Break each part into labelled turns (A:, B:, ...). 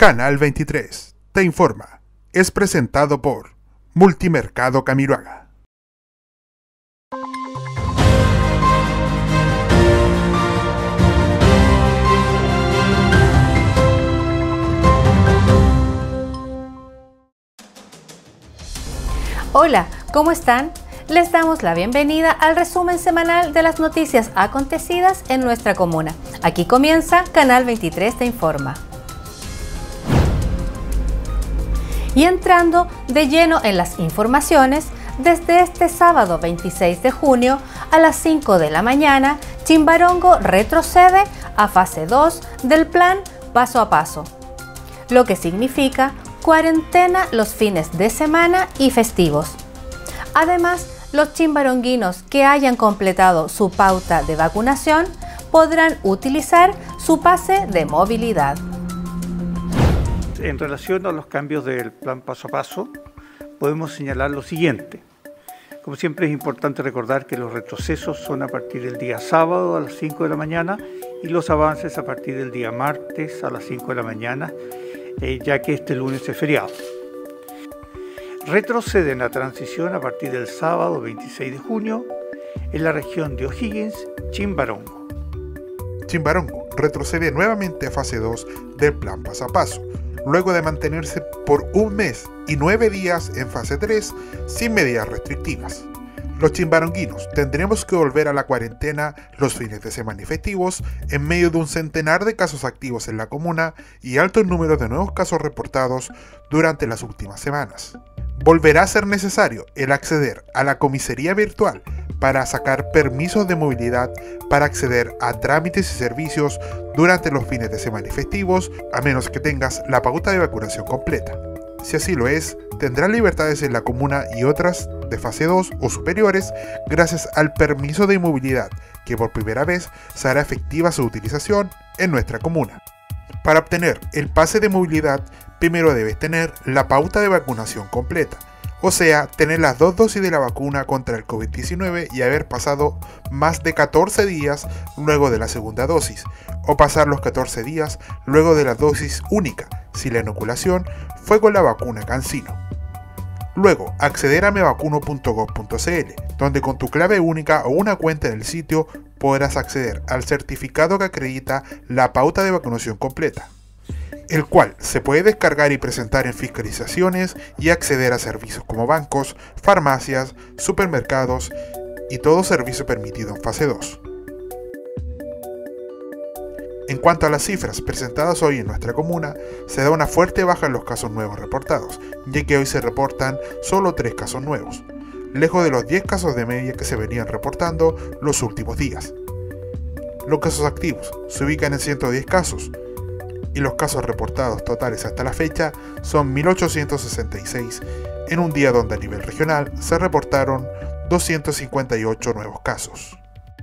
A: Canal 23 te informa. Es presentado por Multimercado Camiroaga.
B: Hola, ¿cómo están? Les damos la bienvenida al resumen semanal de las noticias acontecidas en nuestra comuna. Aquí comienza Canal 23 te informa. Y entrando de lleno en las informaciones, desde este sábado 26 de junio a las 5 de la mañana, Chimbarongo retrocede a fase 2 del plan paso a paso, lo que significa cuarentena los fines de semana y festivos. Además, los chimbaronguinos que hayan completado su pauta de vacunación podrán utilizar su pase de movilidad.
C: En relación a los cambios del plan paso a paso, podemos señalar lo siguiente. Como siempre es importante recordar que los retrocesos son a partir del día sábado a las 5 de la mañana y los avances a partir del día martes a las 5 de la mañana, ya que este lunes es feriado. Retroceden la transición a partir del sábado 26 de junio en la región de O'Higgins, Chimbarongo.
A: Chimbarongo retrocede nuevamente a fase 2 del plan paso a paso, luego de mantenerse por un mes y 9 días en fase 3 sin medidas restrictivas. Los chimbaronguinos tendremos que volver a la cuarentena los fines de semana y festivos en medio de un centenar de casos activos en la comuna y altos números de nuevos casos reportados durante las últimas semanas. Volverá a ser necesario el acceder a la comisaría virtual para sacar permisos de movilidad para acceder a trámites y servicios durante los fines de semana y festivos, a menos que tengas la pauta de vacunación completa. Si así lo es, tendrás libertades en la comuna y otras de fase 2 o superiores gracias al permiso de movilidad, que por primera vez se hará efectiva su utilización en nuestra comuna. Para obtener el pase de movilidad, primero debes tener la pauta de vacunación completa, o sea, tener las 2 dosis de la vacuna contra el COVID-19 y haber pasado más de 14 días luego de la segunda dosis, o pasar los 14 días luego de la dosis única, si la inoculación fue con la vacuna CanSino. Luego, acceder a mevacuno.gov.cl, donde con tu clave única o una cuenta en el sitio podrás acceder al certificado que acredita la pauta de vacunación completa, el cual se puede descargar y presentar en fiscalizaciones y acceder a servicios como bancos, farmacias, supermercados y todo servicio permitido en fase 2. En cuanto a las cifras presentadas hoy en nuestra comuna, se da una fuerte baja en los casos nuevos reportados, ya que hoy se reportan solo 3 casos nuevos, lejos de los 10 casos de media que se venían reportando los últimos días. Los casos activos se ubican en 110 casos, y los casos reportados totales hasta la fecha son 1866, en un día donde a nivel regional se reportaron 258 nuevos casos.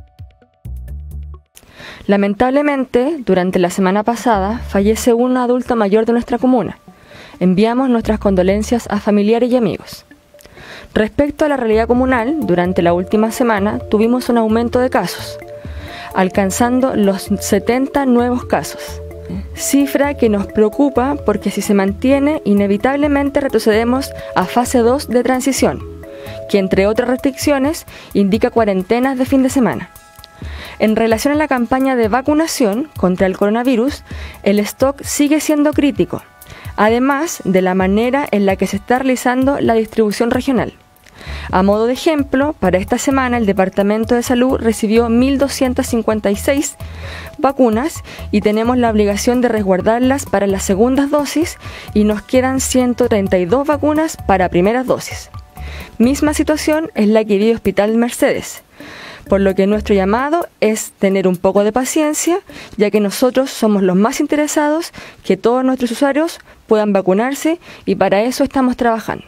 D: Lamentablemente, durante la semana pasada, fallece un adulto mayor de nuestra comuna. Enviamos nuestras condolencias a familiares y amigos. Respecto a la realidad comunal, durante la última semana tuvimos un aumento de casos, alcanzando los 70 nuevos casos. Cifra que nos preocupa porque si se mantiene, inevitablemente retrocedemos a fase 2 de transición, que entre otras restricciones indica cuarentenas de fin de semana. En relación a la campaña de vacunación contra el coronavirus, el stock sigue siendo crítico, además de la manera en la que se está realizando la distribución regional. A modo de ejemplo, para esta semana el Departamento de Salud recibió 1.256 vacunas y tenemos la obligación de resguardarlas para las segundas dosis y nos quedan 132 vacunas para primeras dosis. Misma situación es la que vive Hospital Mercedes, por lo que nuestro llamado es tener un poco de paciencia, ya que nosotros somos los más interesados que todos nuestros usuarios puedan vacunarse y para eso estamos trabajando.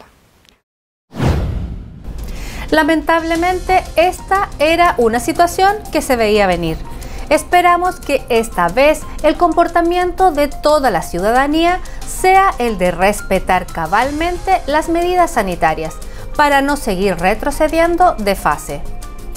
B: Lamentablemente, esta era una situación que se veía venir. Esperamos que esta vez el comportamiento de toda la ciudadanía sea el de respetar cabalmente las medidas sanitarias para no seguir retrocediendo de fase.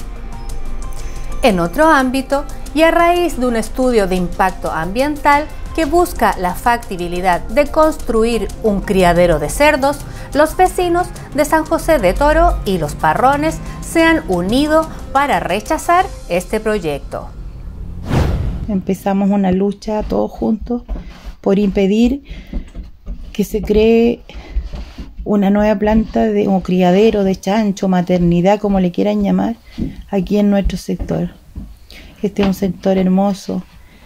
B: En otro ámbito, y a raíz de un estudio de impacto ambiental que busca la factibilidad de construir un criadero de cerdos, los vecinos de San José de Toro y Los Parrones se han unido para rechazar este proyecto.
E: Empezamos una lucha todos juntos por impedir que se cree una nueva planta de un criadero de chancho, maternidad, como le quieran llamar, aquí en nuestro sector. Este es un sector hermoso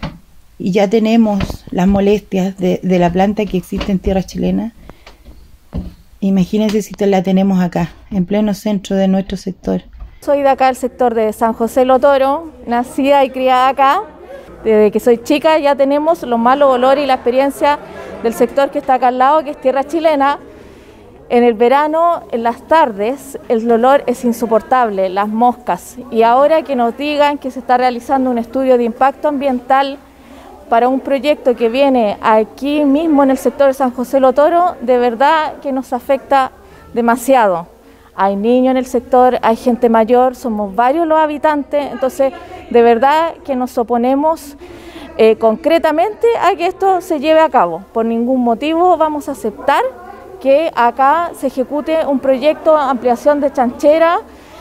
E: y ya tenemos las molestias de la planta que existe en tierra chilena. Imagínense si la tenemos acá, en pleno centro de nuestro sector.
F: Soy de acá, del sector de San José Lo Toro, nacida y criada acá. Desde que soy chica ya tenemos los malos olores y la experiencia del sector que está acá al lado, que es tierra chilena. En el verano, en las tardes, el olor es insoportable, las moscas. Y ahora que nos digan que se está realizando un estudio de impacto ambiental para un proyecto que viene aquí mismo en el sector de San José Lo Toro, de verdad que nos afecta demasiado. Hay niños en el sector, hay gente mayor, somos varios los habitantes, entonces de verdad que nos oponemos concretamente a que esto se lleve a cabo. Por ningún motivo vamos a aceptar que acá se ejecute un proyecto de ampliación de chanchera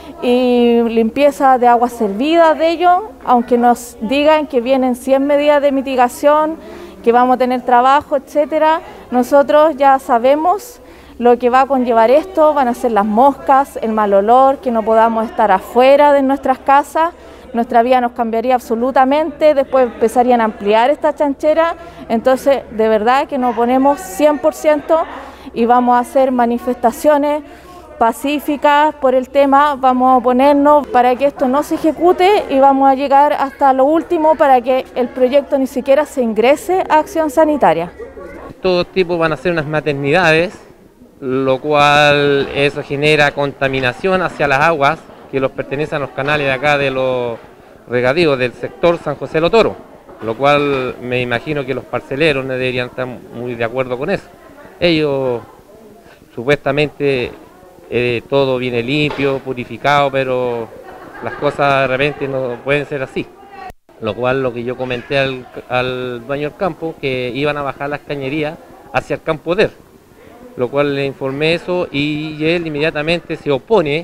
F: y limpieza de aguas servidas de ellos, aunque nos digan que vienen 100 medidas de mitigación, que vamos a tener trabajo, etcétera. Nosotros ya sabemos lo que va a conllevar esto, van a ser las moscas, el mal olor, que no podamos estar afuera de nuestras casas, nuestra vida nos cambiaría absolutamente, después empezarían a ampliar esta chanchera, entonces de verdad que nos oponemos 100% y vamos a hacer manifestaciones pacíficas por el tema, vamos a oponernos para que esto no se ejecute y vamos a llegar hasta lo último para que el proyecto ni siquiera se ingrese a acción sanitaria.
G: Todo tipo van a ser unas maternidades, lo cual eso genera contaminación hacia las aguas que los pertenecen a los canales de acá de los regadíos del sector San José Lo Toro, lo cual me imagino que los parceleros no deberían estar muy de acuerdo con eso. Ellos supuestamente todo viene limpio, purificado, pero las cosas de repente no pueden ser así. Lo cual lo que yo comenté al dueño del campo, que iban a bajar las cañerías hacia el campo de él. Lo cual le informé eso y él inmediatamente se opone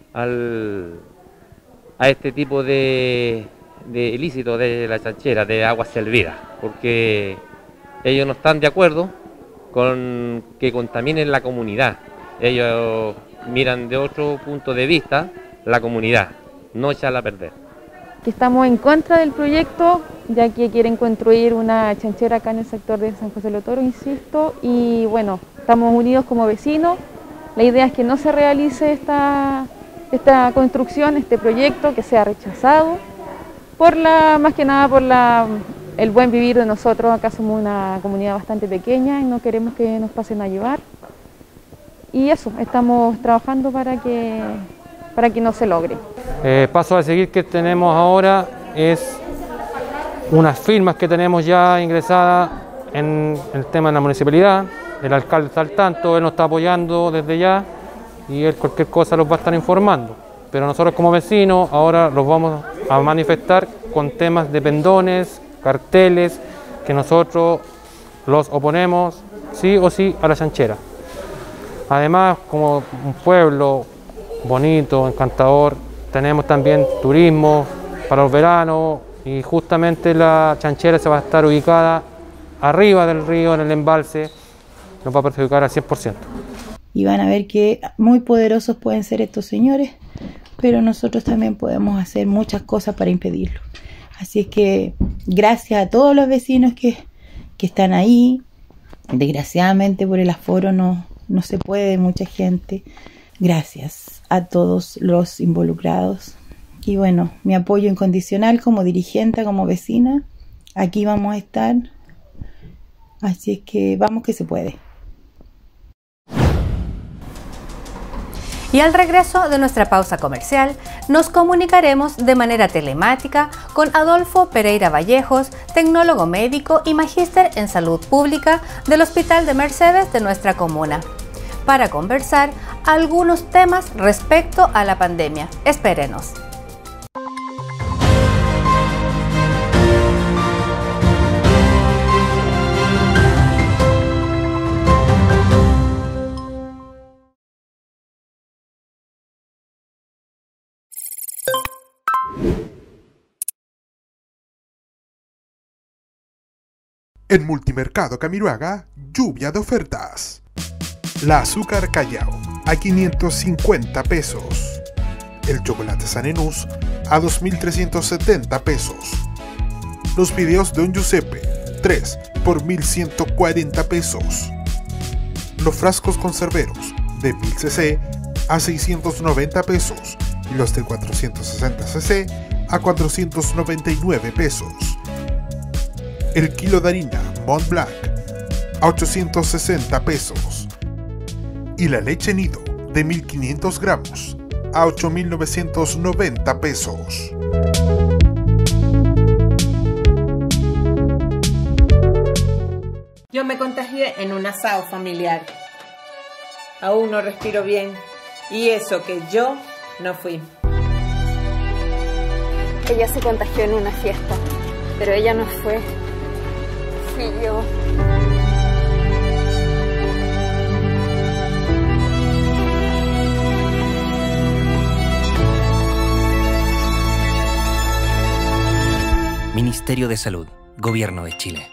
G: a este tipo de ilícito de la chanchera, de aguas servidas, porque ellos no están de acuerdo con que contaminen la comunidad. Ellos miran de otro punto de vista la comunidad, no echarla a perder.
H: Estamos en contra del proyecto, ya que quieren construir una chanchera acá en el sector de San José Lo Toro, insisto, y bueno, estamos unidos como vecinos. La idea es que no se realice esta construcción, este proyecto, que sea rechazado, más que nada por el buen vivir de nosotros. Acá somos una comunidad bastante pequeña y no queremos que nos pasen a llevar. Y eso, estamos trabajando para que no se logre.
I: Paso a seguir que tenemos ahora es unas firmas que tenemos ya ingresadas en el tema de la municipalidad. El alcalde está al tanto, él nos está apoyando desde ya y él cualquier cosa los va a estar informando. Pero nosotros como vecinos ahora los vamos a manifestar con temas de pendones, carteles, que nosotros los oponemos sí o sí a la chanchera. Además, como un pueblo bonito, encantador, tenemos también turismo para los veranos y justamente la chanchera se va a estar ubicada arriba del río, en el embalse, nos va a perjudicar al 100%.
E: Y van a ver que muy poderosos pueden ser estos señores, pero nosotros también podemos hacer muchas cosas para impedirlo. Así es que gracias a todos los vecinos que están ahí. Desgraciadamente por el aforo no se puede, mucha gente. Gracias a todos los involucrados. Y bueno, mi apoyo incondicional como dirigente, como vecina. Aquí vamos a estar. Así es que vamos que se puede.
B: Y al regreso de nuestra pausa comercial, nos comunicaremos de manera telemática con Adolfo Pereira Vallejos, tecnólogo médico y magíster en salud pública del Hospital de Mercedes de nuestra comuna, para conversar algunos temas respecto a la pandemia. Espérenos.
A: En Multimercado Camiroaga, lluvia de ofertas. La azúcar Callao a 550 pesos. El chocolate San Enús a 2.370 pesos. Los videos de un Giuseppe, 3 por 1.140 pesos. Los frascos conserveros de 1000 cc a 690 pesos y los de 460 cc a 499 pesos. El kilo de harina Mont Blanc a 860 pesos y la leche nido de 1500 gramos a 8.990 pesos.
J: Yo me contagié en un asado familiar. Aún no respiro bien y eso que yo no fui.
K: Ella se contagió en una fiesta, pero ella no fue. Fui yo.
L: Ministerio de Salud, Gobierno de Chile.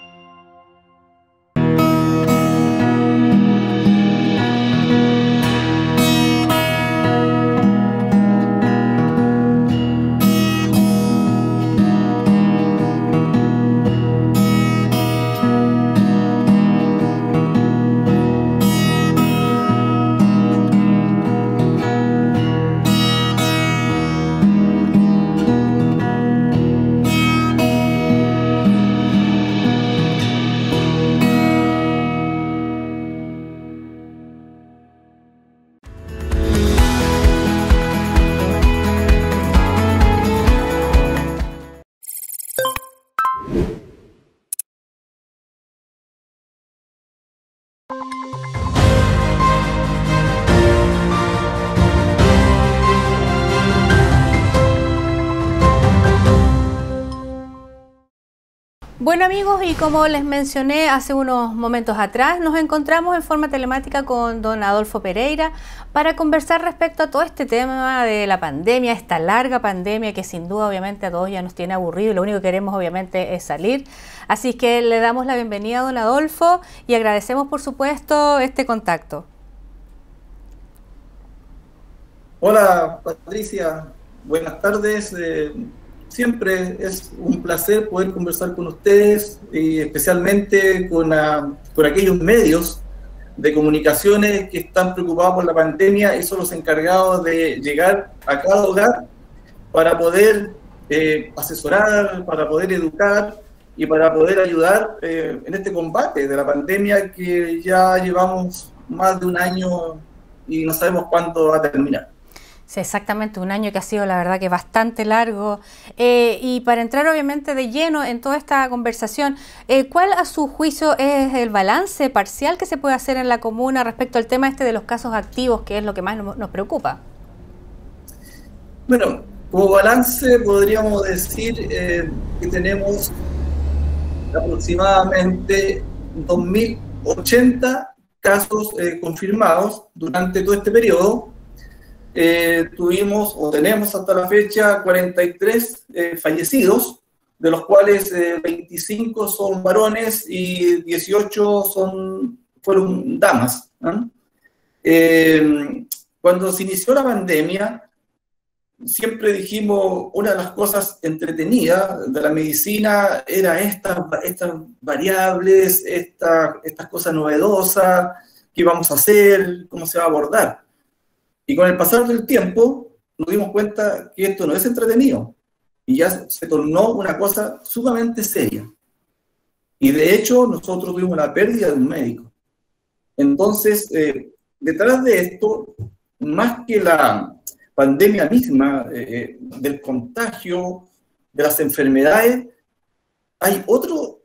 B: Bueno amigos, y como les mencioné hace unos momentos atrás, nos encontramos en forma telemática con don Adolfo Pereira para conversar respecto a todo este tema de la pandemia, esta larga pandemia que sin duda obviamente a todos ya nos tiene aburrido y lo único que queremos obviamente es salir. Así que le damos la bienvenida a don Adolfo y agradecemos por supuesto este contacto.
M: Hola Patricia, buenas tardes. Siempre es un placer poder conversar con ustedes y especialmente con aquellos medios de comunicaciones que están preocupados por la pandemia y son los encargados de llegar a cada hogar para poder asesorar, para poder educar y para poder ayudar en este combate de la pandemia que ya llevamos más de un año y no sabemos cuándo va a terminar.
B: Sí, exactamente, un año que ha sido la verdad que bastante largo. Y para entrar obviamente de lleno en toda esta conversación, ¿cuál a su juicio es el balance parcial que se puede hacer en la comuna respecto al tema este de los casos activos, que es lo que más nos preocupa?
M: Bueno, como balance podríamos decir que tenemos aproximadamente 2.080 casos confirmados durante todo este periodo. Tuvimos o tenemos hasta la fecha 43 fallecidos, de los cuales 25 son varones y 18 fueron damas, ¿no? Cuando se inició la pandemia, siempre dijimos una de las cosas entretenidas de la medicina era estas variables, estas cosas novedosas, qué vamos a hacer, cómo se va a abordar. Y con el pasar del tiempo nos dimos cuenta que esto no es entretenido y ya se tornó una cosa sumamente seria. Y de hecho nosotros tuvimos la pérdida de un médico. Entonces, detrás de esto, más que la pandemia misma, del contagio, de las enfermedades, hay otro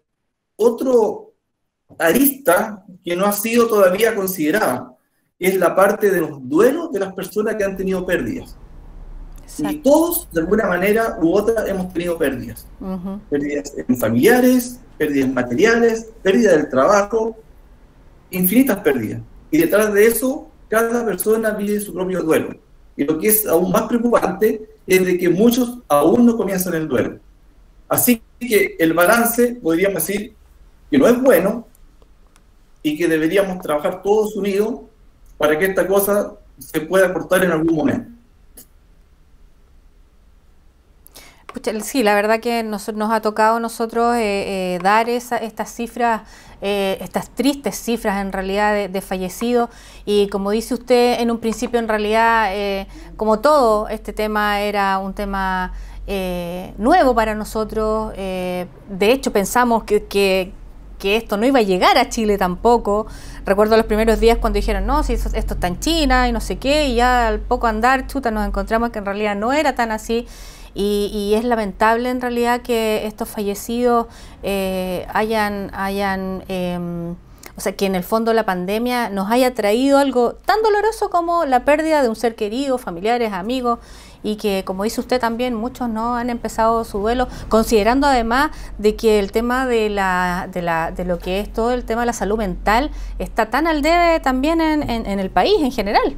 M: arista que no ha sido todavía considerada. Es la parte de los duelos de las personas que han tenido pérdidas. Exacto. Y todos, de alguna manera u otra, hemos tenido pérdidas. Pérdidas familiares, pérdidas materiales, pérdidas del trabajo, infinitas pérdidas. Y detrás de eso, cada persona vive su propio duelo. Y lo que es aún más preocupante es de que muchos aún no comienzan el duelo. Así que el balance, podríamos decir, que no es bueno y que deberíamos trabajar todos unidos para que esta cosa se pueda cortar en algún momento.
B: Sí, la verdad que nos ha tocado a nosotros dar estas cifras, estas tristes cifras en realidad de fallecidos, y como dice usted en un principio, en realidad como todo este tema era un tema nuevo para nosotros. De hecho pensamos que esto no iba a llegar a Chile tampoco. Recuerdo los primeros días cuando dijeron, no, si esto está en China y no sé qué, y ya al poco andar, chuta, nos encontramos que en realidad no era tan así. Y es lamentable en realidad que estos fallecidos o sea, que en el fondo la pandemia nos haya traído algo tan doloroso como la pérdida de un ser querido, familiares, amigos, y que, como dice usted también, muchos no han empezado su duelo, considerando además de que el tema de lo que es todo el tema de la salud mental está tan al debe también en el país en general.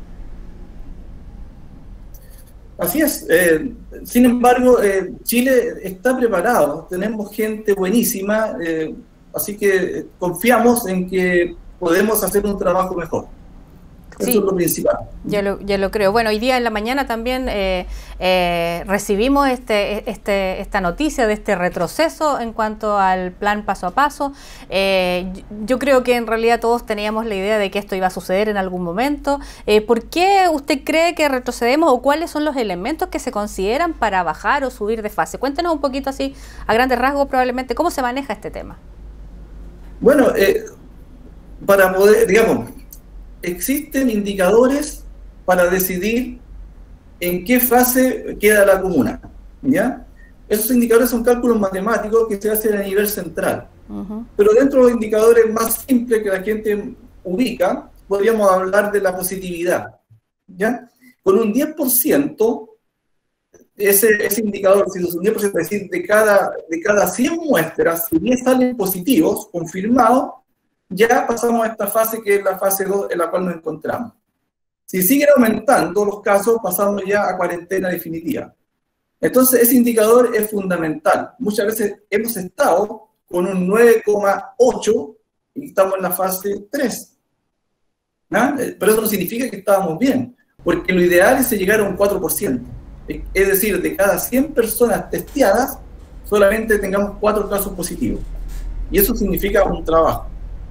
M: Así es. Sin embargo, Chile está preparado, tenemos gente buenísima, así que confiamos en que podemos hacer un trabajo mejor. Eso es lo principal.
B: Ya lo creo. Bueno, hoy día en la mañana también recibimos esta noticia de este retroceso en cuanto al plan paso a paso. Yo creo que en realidad todos teníamos la idea de que esto iba a suceder en algún momento. ¿Por qué usted cree que retrocedemos, o cuáles son los elementos que se consideran para bajar o subir de fase? Cuéntenos un poquito así, a grandes rasgos probablemente, cómo se maneja este tema.
M: Bueno, para poder, digamos, existen indicadores para decidir en qué fase queda la comuna, ¿ya? Esos indicadores son cálculos matemáticos que se hacen a nivel central. Pero dentro de los indicadores más simples que la gente ubica, podríamos hablar de la positividad, ¿ya? Con un 10%, ese indicador, si es un 10%, es decir, de cada 100 muestras, si 10 salen positivos, confirmados, ya pasamos a esta fase que es la fase 2 en la cual nos encontramos. Si siguen aumentando los casos, pasamos ya a cuarentena definitiva. Entonces, ese indicador es fundamental. Muchas veces hemos estado con un 9,8 y estamos en la fase 3. ¿No? Pero eso no significa que estábamos bien, porque lo ideal es llegar a un 4%. Es decir, de cada 100 personas testeadas, solamente tengamos 4 casos positivos. Y eso significa un trabajo.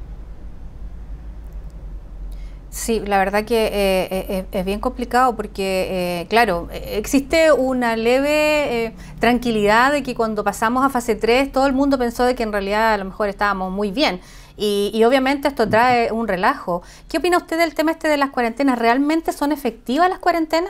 B: Sí, la verdad que es bien complicado porque, claro, existe una leve tranquilidad de que cuando pasamos a fase 3 todo el mundo pensó de que en realidad a lo mejor estábamos muy bien. Y obviamente esto trae un relajo. ¿Qué opina usted del tema de las cuarentenas? ¿Realmente son efectivas las cuarentenas?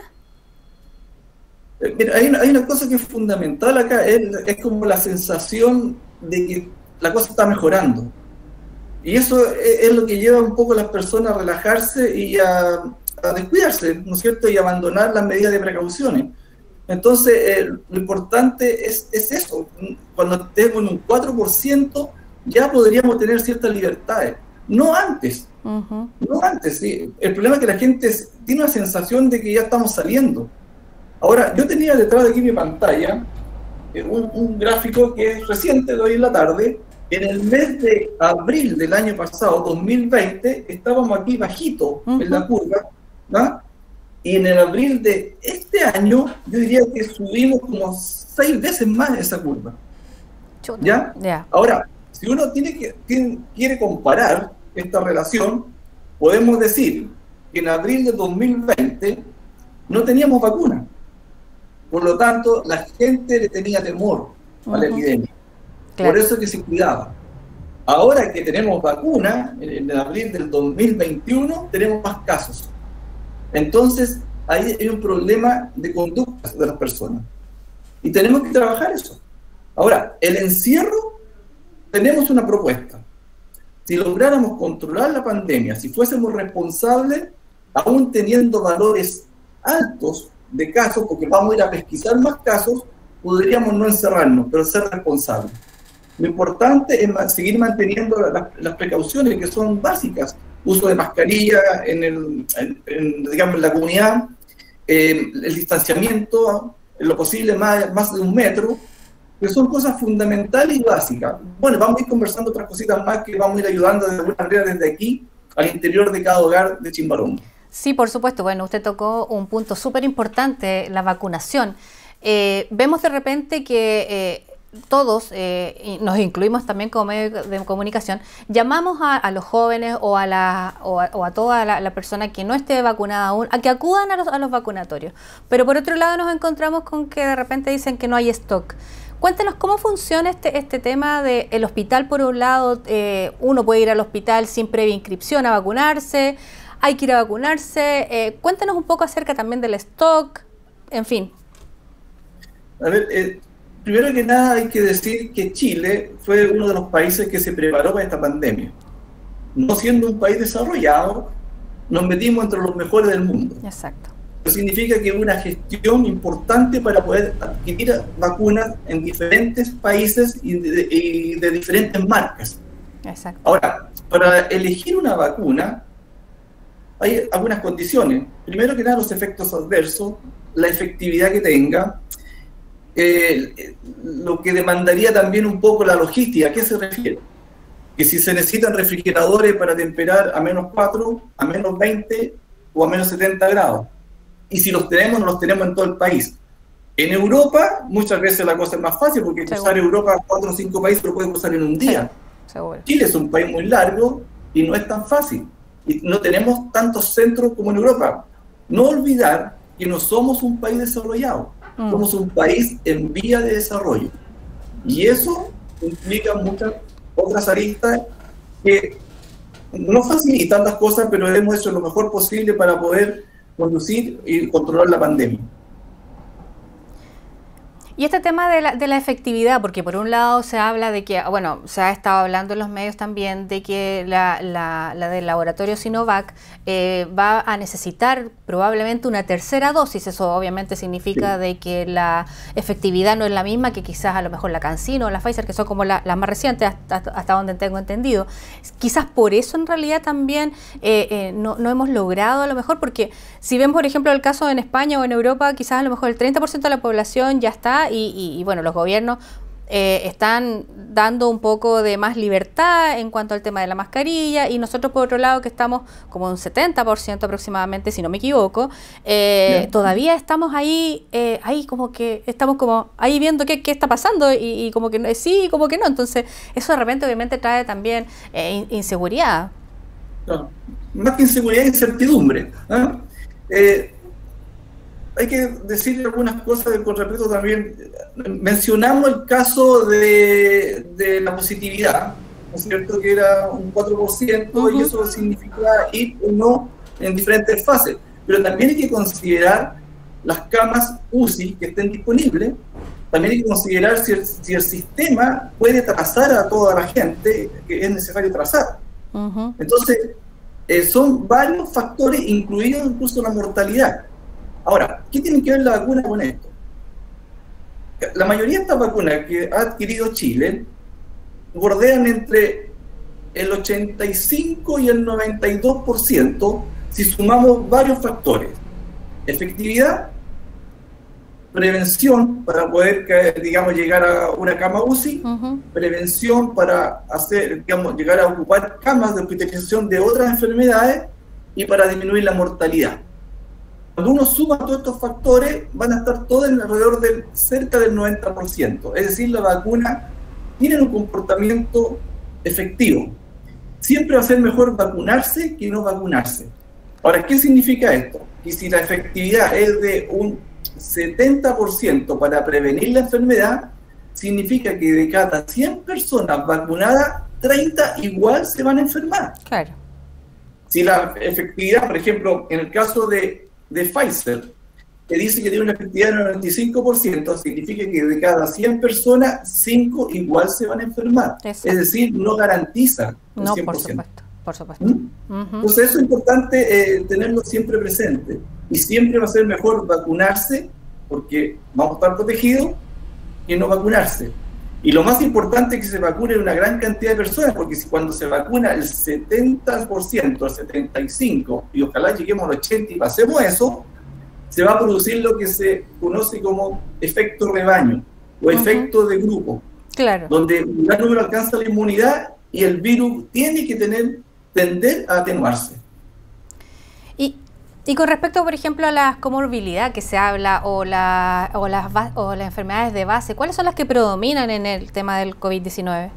M: Mira, hay una cosa que es fundamental acá, es como la sensación de que la cosa está mejorando. Y eso es lo que lleva un poco a las personas a relajarse y a descuidarse, ¿no es cierto? Y abandonar las medidas de precauciones. Entonces, lo importante es eso. Cuando estemos en un 4%, ya podríamos tener ciertas libertades. No antes. No antes, sí. El problema es que la gente tiene una sensación de que ya estamos saliendo. Ahora, yo tenía detrás de aquí mi pantalla un gráfico que es reciente de hoy en la tarde. En el mes de abril del año pasado, 2020, estábamos aquí bajito en la curva, ¿no? Y en el abril de este año, yo diría que subimos como 6 veces más esa curva. ¿Ya? Ahora, si uno quiere comparar esta relación, podemos decir que en abril de 2020 no teníamos vacuna. Por lo tanto, la gente le tenía temor a la epidemia. Claro. Por eso es que se cuidaba. Ahora que tenemos vacuna, en abril del 2021, tenemos más casos. Entonces, ahí hay un problema de conductas de las personas. Y tenemos que trabajar eso. Ahora, el encierro, tenemos una propuesta. Si lográramos controlar la pandemia, si fuésemos responsables, aún teniendo valores altos de casos, porque vamos a ir a pesquisar más casos, podríamos no encerrarnos, pero ser responsables. Lo importante es seguir manteniendo las precauciones que son básicas. Uso de mascarilla digamos, en la comunidad, el distanciamiento, en lo posible más de 1 metro, que son cosas fundamentales y básicas. Bueno, vamos a ir conversando otras cositas más que vamos a ir ayudando de alguna manera desde aquí al interior de cada hogar de Chimbarongo.
B: Sí, por supuesto. Bueno, usted tocó un punto súper importante, la vacunación. Vemos de repente que todos, y nos incluimos también como medio de comunicación, llamamos a los jóvenes o a toda la persona que no esté vacunada aún a que acudan a los vacunatorios. Pero por otro lado nos encontramos con que de repente dicen que no hay stock. Cuéntenos cómo funciona este tema del hospital. Por un lado, uno puede ir al hospital sin previa inscripción a vacunarse, hay que ir a vacunarse. Cuéntenos un poco acerca también del stock, en fin.
M: A ver, primero que nada hay que decir que Chile fue uno de los países que se preparó para esta pandemia. No siendo un país desarrollado, nos metimos entre los mejores del mundo.
B: Exacto.
M: Eso significa que hubo una gestión importante para poder adquirir vacunas en diferentes países y de diferentes marcas.
B: Exacto.
M: Ahora, para elegir una vacuna hay algunas condiciones. Primero que nada, los efectos adversos, la efectividad que tenga, lo que demandaría también un poco la logística. ¿A qué se refiere? Que si se necesitan refrigeradores para temperar a -4, a -20 o a -70 grados. Y si los tenemos, no los tenemos en todo el país. En Europa, muchas veces la cosa es más fácil, porque cruzar Europa, 4 o 5 países lo pueden cruzar en un día.
B: Seguro.
M: Chile es un país muy largo y no es tan fácil. Y no tenemos tantos centros como en Europa. No olvidar que no somos un país desarrollado. Somos un país en vía de desarrollo. Y eso implica muchas otras aristas que no facilitan las cosas, pero hemos hecho lo mejor posible para poder conducir y controlar la pandemia.
B: Y este tema de la efectividad, porque por un lado se habla de que, bueno, se ha estado hablando en los medios también de que la del laboratorio Sinovac va a necesitar probablemente una tercera dosis. Eso obviamente significa de que la efectividad no es la misma que quizás a lo mejor la CanSino o la Pfizer, que son como las más recientes hasta donde tengo entendido. Quizás por eso en realidad también no hemos logrado a lo mejor, porque si ven por ejemplo el caso en España o en Europa, quizás a lo mejor el 30% de la población ya está. Y bueno, los gobiernos están dando un poco de más libertad en cuanto al tema de la mascarilla, y nosotros por otro lado que estamos como un 70% aproximadamente, si no me equivoco, todavía estamos ahí como que estamos como ahí viendo qué está pasando y como que sí, como que no. Entonces eso de repente obviamente trae también inseguridad.
M: No, más que inseguridad, incertidumbre, ¿no? Hay que decir algunas cosas con respecto también. Mencionamos el caso de la positividad, ¿no es cierto? Que era un 4%, y eso significa ir o no en diferentes fases. Pero también hay que considerar las camas UCI que estén disponibles. También hay que considerar si el sistema puede trazar a toda la gente que es necesario trazar. Entonces, son varios factores, incluidos incluso la mortalidad. Ahora, ¿qué tiene que ver la vacuna con esto? La mayoría de estas vacunas que ha adquirido Chile bordean entre el 85 y el 92% si sumamos varios factores. Efectividad, prevención para poder, digamos, llegar a una cama UCI, prevención para hacer, digamos, llegar a ocupar camas de hospitalización de otras enfermedades y para disminuir la mortalidad. Cuando uno suma todos estos factores, van a estar todos alrededor del cerca del 90%. Es decir, la vacuna tiene un comportamiento efectivo. Siempre va a ser mejor vacunarse que no vacunarse. Ahora, ¿qué significa esto? Que si la efectividad es de un 70% para prevenir la enfermedad, significa que de cada 100 personas vacunadas, 30 igual se van a enfermar.
B: Claro.
M: Si la efectividad, por ejemplo, en el caso de Pfizer, que dice que tiene una efectividad del 95%, significa que de cada 100 personas, 5 igual se van a enfermar. Exacto. Es decir, no garantiza el 100%.
B: No, por supuesto.
M: Entonces eso es importante tenerlo siempre presente. Y siempre va a ser mejor vacunarse, porque vamos a estar protegidos, que no vacunarse. Y lo más importante es que se vacune una gran cantidad de personas, porque si cuando se vacuna el 70%, el 75%, y ojalá lleguemos al 80% y pasemos eso, se va a producir lo que se conoce como efecto rebaño. o efecto de grupo, donde un gran número alcanza la inmunidad y el virus tiene que tender a atenuarse.
B: Y con respecto, por ejemplo, a la comorbilidad que se habla o las enfermedades de base, ¿cuáles son las que predominan en el tema del COVID-19?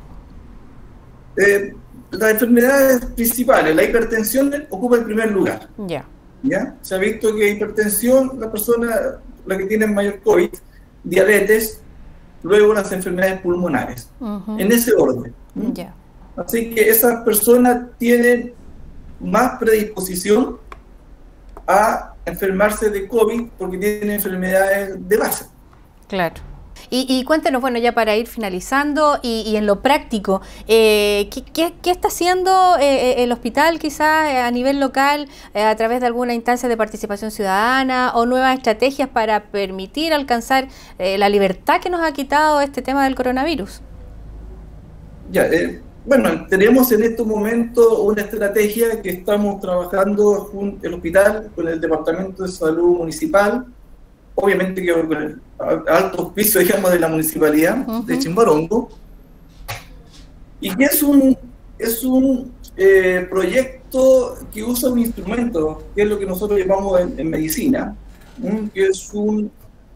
M: Las enfermedades principales, la hipertensión ocupa el primer lugar. ¿Ya? Se ha visto que hipertensión, la que tiene mayor COVID, diabetes, luego las enfermedades pulmonares, en ese orden. Así que esas personas tienen más predisposición a enfermarse de COVID porque tienen enfermedades de base.
B: Claro. Y cuéntenos, bueno, ya para ir finalizando y en lo práctico, ¿qué está haciendo el hospital quizás a nivel local a través de alguna instancia de participación ciudadana o nuevas estrategias para permitir alcanzar la libertad que nos ha quitado este tema del coronavirus?
M: Bueno, tenemos en estos momentos una estrategia que estamos trabajando junto al hospital con el Departamento de Salud Municipal, obviamente que con el alto auspicio, digamos, de la Municipalidad de Chimbarongo, y que es un proyecto que usa un instrumento, que es lo que nosotros llamamos en medicina, que es un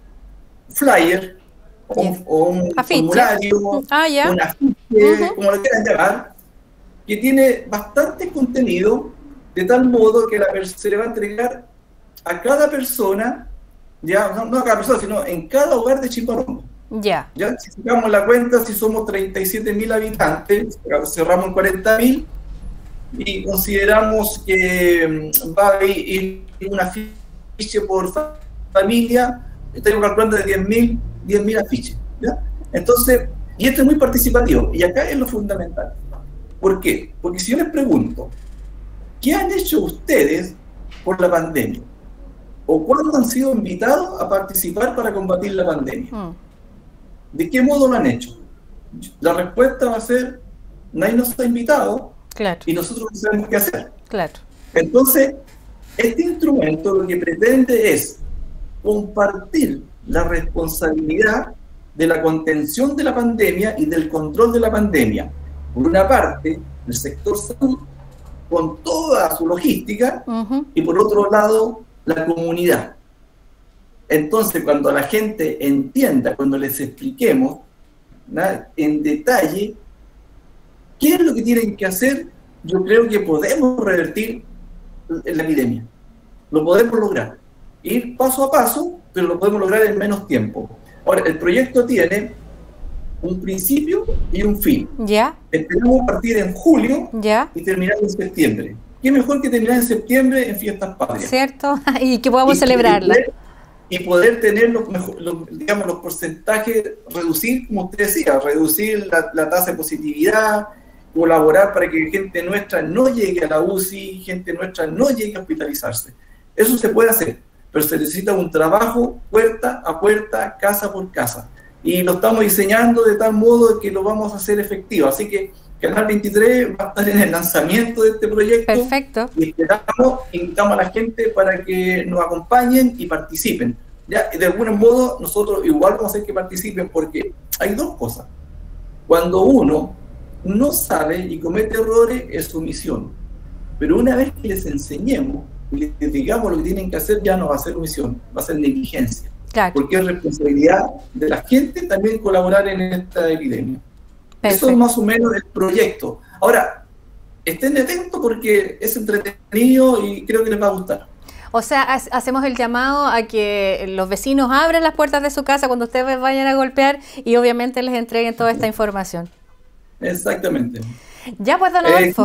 M: flyer, o un formulario, un afiche, como lo quieran llamar, que tiene bastante contenido, de tal modo que se le va a entregar a cada persona, no a cada persona, sino en cada hogar de Chimbarongo. Ya, si sacamos la cuenta, si somos 37.000 habitantes, cerramos en 40.000, y consideramos que va a ir un afiche por familia, estamos calculando de 10.000 afiches, ¿ya? Entonces, y esto es muy participativo, y acá es lo fundamental. ¿Por qué? Porque si yo les pregunto, ¿qué han hecho ustedes por la pandemia? ¿O cuándo han sido invitados a participar para combatir la pandemia? ¿De qué modo lo han hecho? La respuesta va a ser, nadie nos ha invitado, y nosotros no sabemos qué hacer. Entonces, este instrumento lo que pretende es compartir la responsabilidad de la contención de la pandemia y del control de la pandemia. Por una parte, el sector salud, con toda su logística, y por otro lado, la comunidad. Entonces, cuando la gente entienda, cuando les expliquemos en detalle qué es lo que tienen que hacer, yo creo que podemos revertir la epidemia. Lo podemos lograr. Ir paso a paso, pero lo podemos lograr en menos tiempo. Ahora, el proyecto tiene un principio y un fin. Esperamos partir en julio y terminar en septiembre. ¿Qué mejor que terminar en septiembre en fiestas patrias?
B: ¿Cierto? Y que podamos celebrarla.
M: Y poder tener los porcentajes, reducir, como usted decía, reducir la tasa de positividad, colaborar para que gente nuestra no llegue a la UCI, gente nuestra no llegue a hospitalizarse. Eso se puede hacer, pero se necesita un trabajo puerta a puerta, casa por casa. Y lo estamos diseñando de tal modo que lo vamos a hacer efectivo. Así que Canal 23 va a estar en el lanzamiento de este proyecto.
B: Perfecto.
M: Y invitamos a la gente para que nos acompañen y participen. ¿Ya? Y de algún modo nosotros igual vamos a hacer que participen, porque hay dos cosas. Cuando uno no sabe y comete errores, es su omisión. Pero una vez que les enseñemos y les digamos lo que tienen que hacer, ya no va a ser omisión, va a ser negligencia. Porque es responsabilidad de la gente también colaborar en esta epidemia. Eso es más o menos el proyecto. Ahora, estén atentos porque es entretenido y creo que les va a gustar.
B: O sea, hacemos el llamado a que los vecinos abran las puertas de su casa cuando ustedes vayan a golpear y obviamente les entreguen toda esta información.
M: Exactamente.
B: Ya pues, don Adolfo.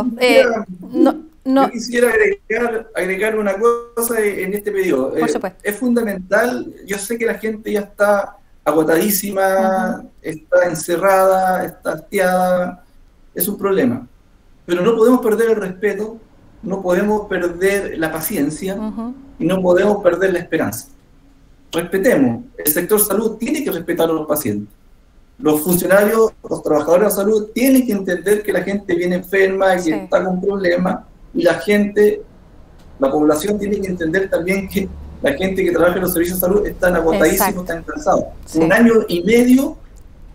M: Yo quisiera agregar una cosa en este pedido. Es fundamental, yo sé que la gente ya está agotadísima, está encerrada, está hastiada, es un problema. Pero no podemos perder el respeto, no podemos perder la paciencia y no podemos perder la esperanza. Respetemos, el sector salud tiene que respetar a los pacientes. Los funcionarios, los trabajadores de la salud tienen que entender que la gente viene enferma y que está con problemas, y la población tiene que entender también que la gente que trabaja en los servicios de salud están agotadísimos, están cansados. Un año y medio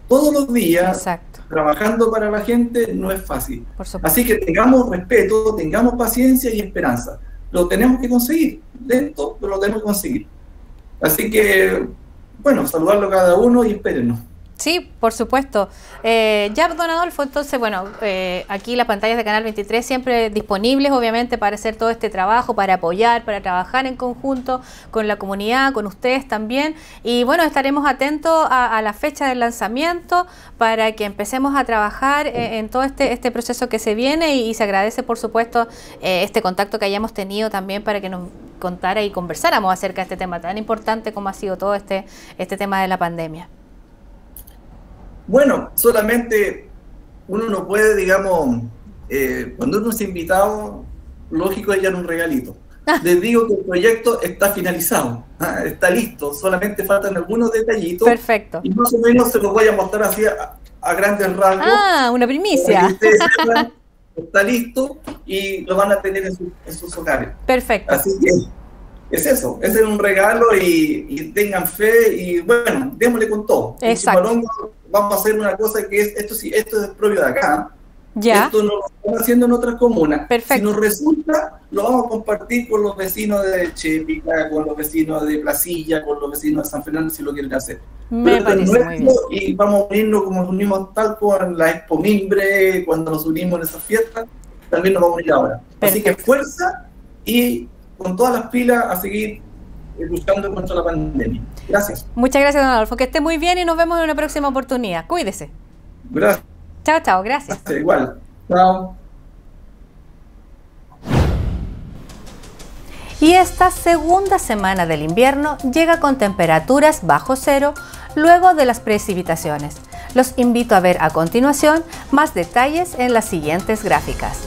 M: todos los días.
B: Exacto.
M: Trabajando para la gente no es fácil.
B: Por supuesto.
M: Así que tengamos respeto, tengamos paciencia y esperanza. Lo tenemos que conseguir, lento, pero lo tenemos que conseguir. Así que, bueno, saludarlo a cada uno y espérenos.
B: Sí, por supuesto. Ya, don Adolfo, entonces, bueno, aquí las pantallas de Canal 23 siempre disponibles, obviamente, para hacer todo este trabajo, para apoyar, para trabajar en conjunto con la comunidad, con ustedes también. Y bueno, estaremos atentos a la fecha del lanzamiento para que empecemos a trabajar en todo este proceso que se viene y se agradece, por supuesto, este contacto que hayamos tenido también para que nos contara y conversáramos acerca de este tema tan importante como ha sido todo este tema de la pandemia.
M: Bueno, solamente uno no puede, digamos, cuando uno es invitado, lógico es dar un regalito. Les digo que el proyecto está finalizado, está listo, solamente faltan algunos detallitos.
B: Perfecto.
M: Y más o menos se los voy a mostrar así a grandes rasgos.
B: Ah, una primicia.
M: Está listo y lo van a tener en sus hogares.
B: Perfecto.
M: Así que es eso, ese es un regalo y tengan fe y bueno, démosle con todo.
B: Exacto.
M: Vamos a hacer una cosa que es, esto es propio de acá.
B: Ya.
M: Esto no lo estamos haciendo en otras comunas.
B: Perfecto.
M: Si nos resulta, lo vamos a compartir con los vecinos de Chepica, con los vecinos de Placilla, con los vecinos de San Fernando, si lo quieren hacer.
B: Me parece muy bien.
M: Y vamos a unirnos como nos unimos tal con la Expo Mimbre, cuando nos unimos en esas fiestas, también nos vamos a unir ahora.
B: Perfecto.
M: Así que fuerza y con todas las pilas a seguir luchando contra la pandemia. Gracias.
B: Muchas gracias, don Adolfo. Que esté muy bien y nos vemos en una próxima oportunidad. Cuídese.
M: Gracias.
B: Chao, chao. Gracias.
M: Igual. Chao.
B: Y esta segunda semana del invierno llega con temperaturas bajo cero luego de las precipitaciones. Los invito a ver a continuación más detalles en las siguientes gráficas.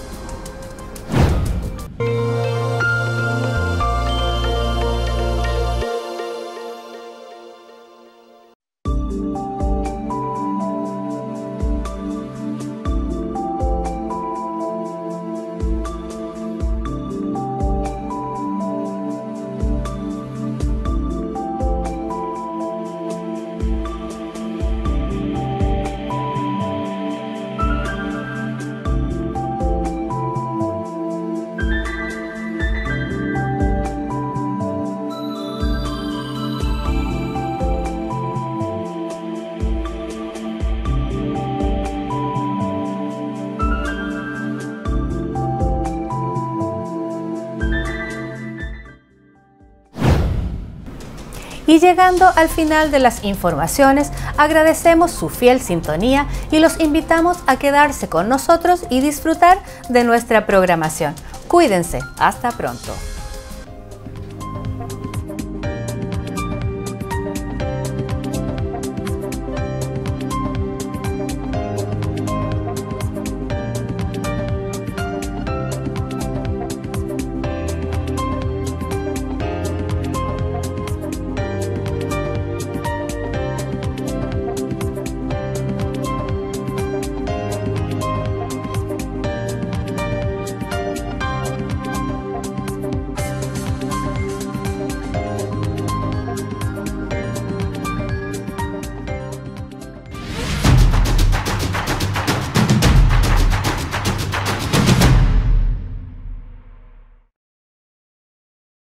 B: Y llegando al final de las informaciones, agradecemos su fiel sintonía y los invitamos a quedarse con nosotros y disfrutar de nuestra programación. Cuídense, hasta pronto.